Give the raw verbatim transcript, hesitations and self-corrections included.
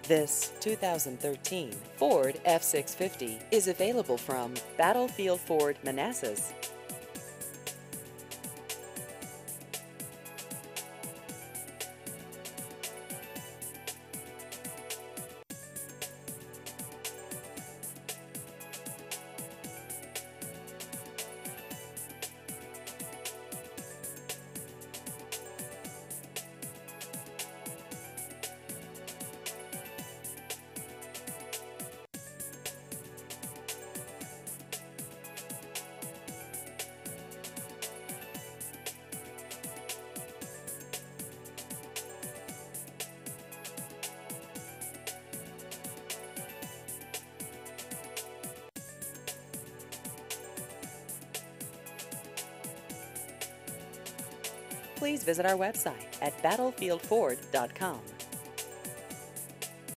This two thousand thirteen Ford F six fifty is available from Battlefield Ford Manassas. Please visit our website at battlefield ford dot com.